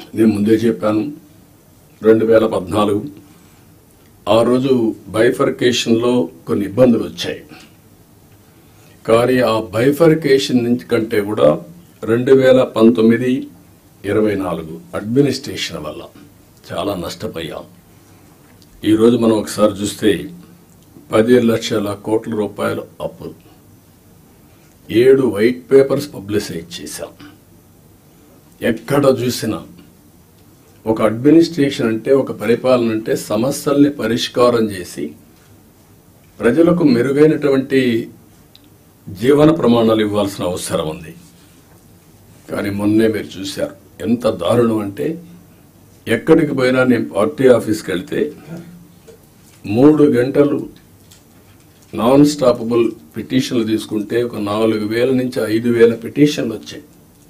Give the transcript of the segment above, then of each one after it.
నేను ముందే చెప్పాను 2014 ఆ రోజు బైఫర్కేషన్లో కొన్ని ఇబ్బందులు వచ్చాయి. కానీ ఆ బైఫర్కేషన్ నుంచి కంటే కూడా 2019-24 అడ్మినిస్ట్రేషన్ వల్ల చాలా నష్టపోయాం. ఈరోజు మనం ఒకసారి చూస్తే 10 లక్షల కోట్ల రూపాయలు అప్పు, 7 వైట్ పేపర్స్ పబ్లిసైజ్ చేశాం. ఎక్కడ చూసినా ఒక అడ్మినిస్ట్రేషన్ అంటే, ఒక పరిపాలన అంటే సమస్యల్ని పరిష్కారం చేసి ప్రజలకు మెరుగైనటువంటి జీవన ప్రమాణాలు ఇవ్వాల్సిన అవసరం ఉంది. కానీ మొన్నే మీరు చూశారు ఎంత దారుణం అంటే, ఎక్కడికి పోయినా నేను పార్టీ ఆఫీస్కి వెళ్తే 3 గంటలు నాన్ స్టాపబుల్ పిటిషన్లు తీసుకుంటే ఒక 4,000 నుంచి 5,000 పిటిషన్లు వచ్చాయి.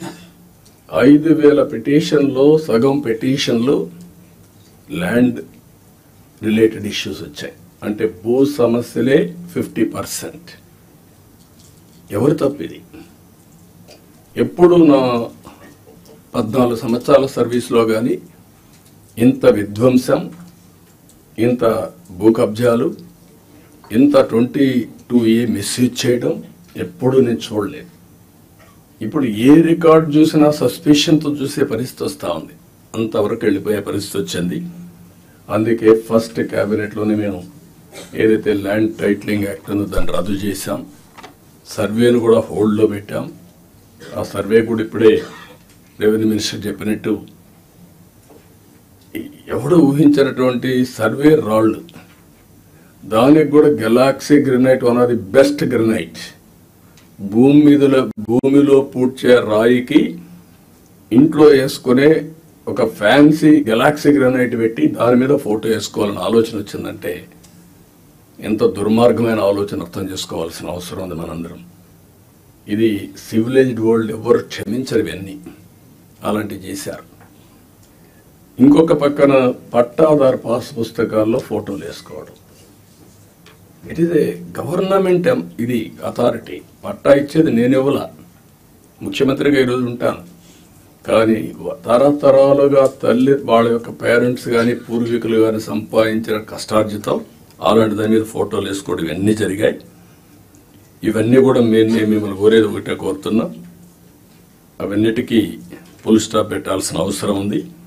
5,000 పిటిషన్లో సగం పిటిషన్లు ల్యాండ్ రిలేటెడ్ ఇష్యూస్ వచ్చాయి. అంటే భూ సమస్యలే 50%. ఎవరు తప్పిది? ఎప్పుడు నా 14 సంవత్సరాల సర్వీస్లో కానీ ఇంత విధ్వంసం, ఇంత భూ కబ్జాలు, ఇంత 22A మిస్యూజ్ చేయడం ఎప్పుడూ నేను చూడలేదు. ఇప్పుడు ఏ రికార్డ్ చూసినా సస్పిషన్తో చూసే పరిస్థితి వస్తూ ఉంది. అంతవరకు వెళ్ళిపోయే పరిస్థితి వచ్చింది. అందుకే ఫస్ట్ క్యాబినెట్లోనే మేము ఏదైతే ల్యాండ్ టైటిలింగ్ యాక్ట్ ఉందో దాన్ని రద్దు చేశాం. సర్వేను కూడా హోల్డ్లో పెట్టాం. ఆ సర్వే కూడా ఇప్పుడే రెవెన్యూ మినిస్టర్ చెప్పినట్టు ఎవడు ఊహించినటువంటి సర్వే రాళ్ళు, దానికి కూడా galaxy granite, one of the best granite, భూమిలో పూడ్చే రాయికి ఇంట్లో వేసుకునే ఒక ఫ్యాన్సీ గెలాక్సీ గ్రెనైట్ పెట్టి దాని మీద ఫోటో వేసుకోవాలని ఆలోచన వచ్చిందంటే ఎంత దుర్మార్గమైన ఆలోచన అర్థం చేసుకోవాల్సిన అవసరం ఉంది మనందరం. ఇది సివిలైజ్డ్ వరల్డ్ ఎవరు క్షమించరు. ఇవన్నీ అలాంటివి చేశారు. ఇంకొక పక్కన పట్టాదారు పాస్ పుస్తకాల్లో ఫోటోలు వేసుకోవడం. ఇట్ ఈజ్ ఏ గవర్నమెంట్, ఇది అథారిటీ. పట్టా ఇచ్చేది నేను ఇవ్వలా, ముఖ్యమంత్రిగా ఈరోజు ఉంటాను. కానీ తరతరాలుగా తల్లి వాళ్ళ యొక్క పేరెంట్స్ కానీ పూర్వీకులు కానీ సంపాదించిన కష్టార్జితం అలాంటి దాని మీద ఫోటోలు వేసుకోవడం ఇవన్నీ జరిగాయి. ఇవన్నీ కూడా మిమ్మల్ని కోరేది ఒకటే కోరుతున్నాం, అవన్నిటికీ ఫుల్ స్టాప్ పెట్టాల్సిన అవసరం ఉంది.